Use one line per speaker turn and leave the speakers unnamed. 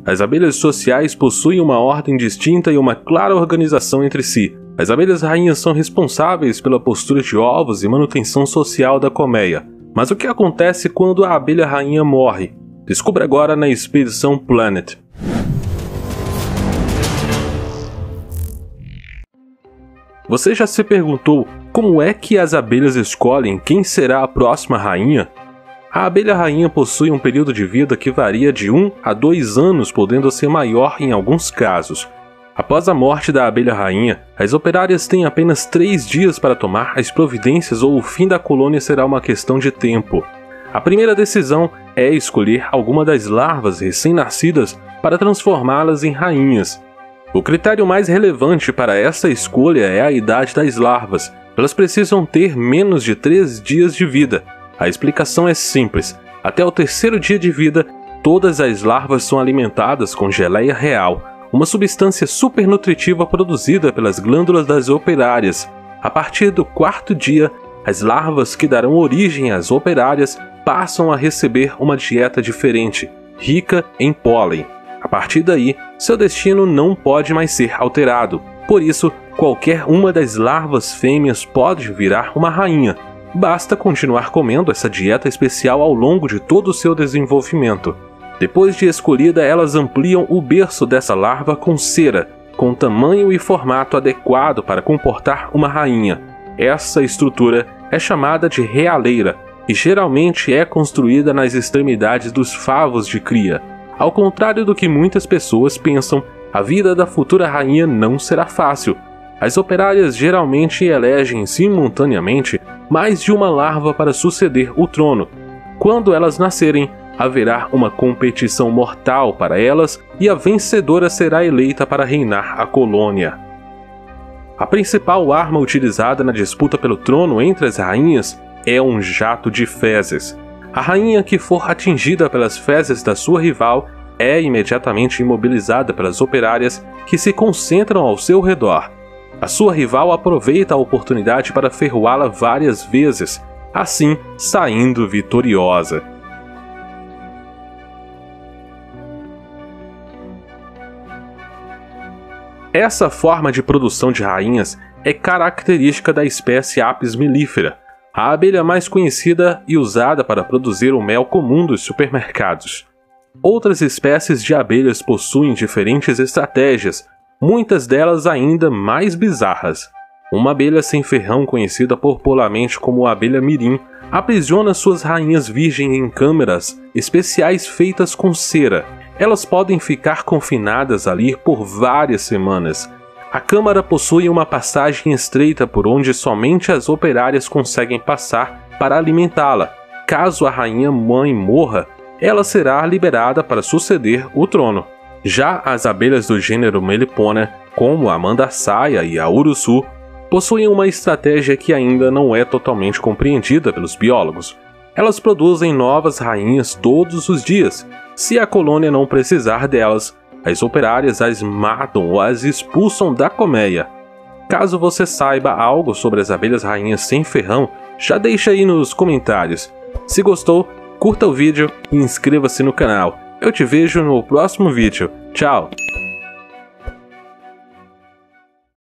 As abelhas sociais possuem uma ordem distinta e uma clara organização entre si. As abelhas rainhas são responsáveis pela postura de ovos e manutenção social da colmeia. Mas o que acontece quando a abelha rainha morre? Descubra agora na Expedição Planet. Você já se perguntou como é que as abelhas escolhem quem será a próxima rainha? A abelha rainha possui um período de vida que varia de 1 a 2 anos, podendo ser maior em alguns casos. Após a morte da abelha rainha, as operárias têm apenas 3 dias para tomar as providências ou o fim da colônia será uma questão de tempo. A primeira decisão é escolher alguma das larvas recém-nascidas para transformá-las em rainhas. O critério mais relevante para essa escolha é a idade das larvas. Elas precisam ter menos de 3 dias de vida. A explicação é simples. Até o 3º dia de vida, todas as larvas são alimentadas com geleia real, uma substância supernutritiva produzida pelas glândulas das operárias. A partir do 4º dia, as larvas que darão origem às operárias passam a receber uma dieta diferente, rica em pólen. A partir daí, seu destino não pode mais ser alterado. Por isso, qualquer uma das larvas fêmeas pode virar uma rainha. Basta continuar comendo essa dieta especial ao longo de todo o seu desenvolvimento. Depois de escolhida, elas ampliam o berço dessa larva com cera, com tamanho e formato adequado para comportar uma rainha. Essa estrutura é chamada de realeira e geralmente é construída nas extremidades dos favos de cria. Ao contrário do que muitas pessoas pensam, a vida da futura rainha não será fácil. As operárias geralmente elegem simultaneamente mais de uma larva para suceder o trono. Quando elas nascerem, haverá uma competição mortal para elas e a vencedora será eleita para reinar a colônia. A principal arma utilizada na disputa pelo trono entre as rainhas é um jato de fezes. A rainha que for atingida pelas fezes da sua rival é imediatamente imobilizada pelas operárias que se concentram ao seu redor. A sua rival aproveita a oportunidade para ferroá-la várias vezes, assim saindo vitoriosa. Essa forma de produção de rainhas é característica da espécie Apis mellifera, a abelha mais conhecida e usada para produzir o mel comum dos supermercados. Outras espécies de abelhas possuem diferentes estratégias, muitas delas ainda mais bizarras. Uma abelha sem ferrão, conhecida popularmente como abelha mirim, aprisiona suas rainhas virgens em câmeras especiais feitas com cera. Elas podem ficar confinadas ali por várias semanas. A câmara possui uma passagem estreita por onde somente as operárias conseguem passar para alimentá-la. Caso a rainha mãe morra, ela será liberada para suceder o trono. Já as abelhas do gênero Melipona, como a mandaçaia e a uruçu, possuem uma estratégia que ainda não é totalmente compreendida pelos biólogos. Elas produzem novas rainhas todos os dias. Se a colônia não precisar delas, as operárias as matam ou as expulsam da colmeia. Caso você saiba algo sobre as abelhas rainhas sem ferrão, já deixa aí nos comentários. Se gostou, curta o vídeo e inscreva-se no canal. Eu te vejo no próximo vídeo. Tchau!